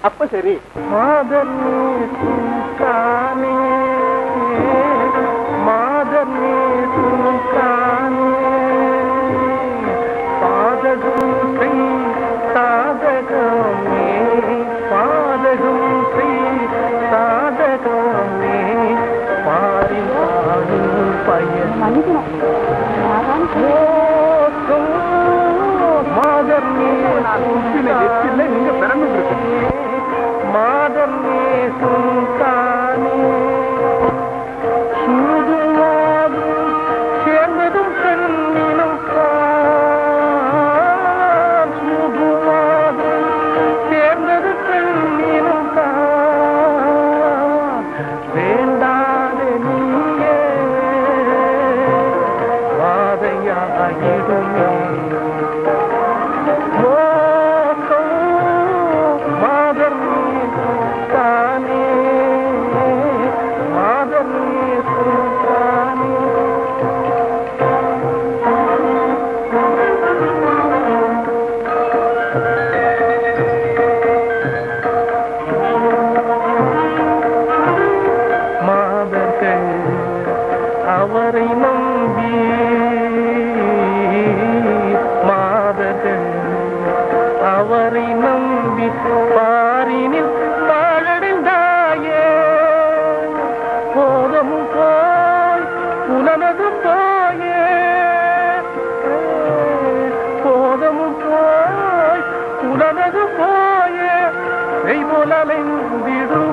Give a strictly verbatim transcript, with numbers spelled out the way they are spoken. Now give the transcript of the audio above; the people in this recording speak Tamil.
அப்ப சரி. மாதர்னே சுல்தானே மாதர்னே சுல்தானே பாதகம் செய் சாதகமே பாதகம் செய் சாதகமே பாரிவாடும் பயன் மாதர்னே சுல்தானே நீங்க பிறந்து இருக்கு மாதர்னே சுல்தானே சூதுவாதும் சேர்ந்ததும் பெண்ணினம் தான் சூதுவாதும் சேர்ந்தது பெண்ணினம் தான் வேண்டாத நீயே வாதையாகிடுமே அவரை நம்பி மாதர்கள் அவரை நம்பி பாரினில் வாழடைந்தாயே போதமும் போய் புலனதும் போயே போதமும் போய் புலனதும் போயே செய்போல் அலைந்திடும்